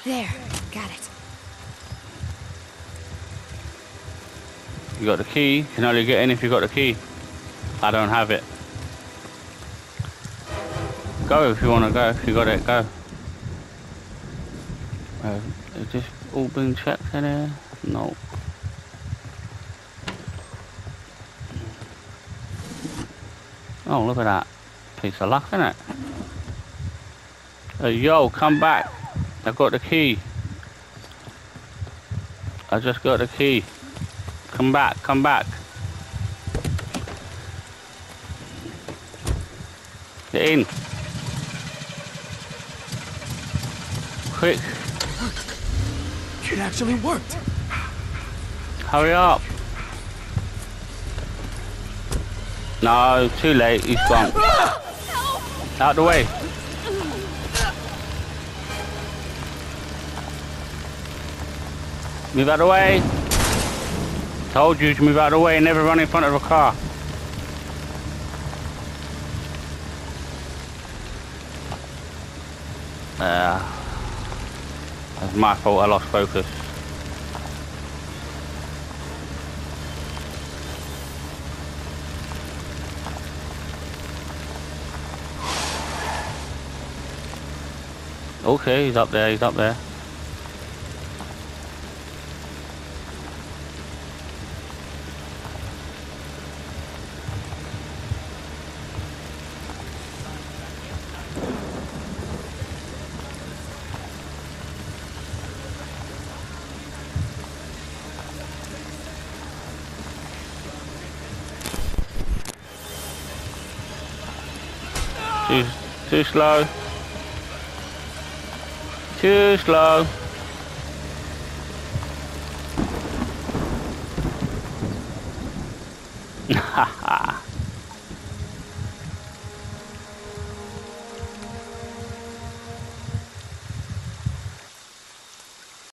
There, got it. You got the key. You can only get in if you got the key. I don't have it. Go if you want to go. If you got it, go. Is this all been checked in here? No. Oh, look at that. Piece of luck, isn't it? Hey, yo, come back. I got the key. I just got the key. Come back, come back. Get in. Quick. It actually worked. Hurry up. No, too late. He's gone. Out the way. Move out of the way. Told you to move out of the way and never run in front of a car. That's my fault. I lost focus. Okay, he's up there. He's up there. Too slow. Too slow. Haha.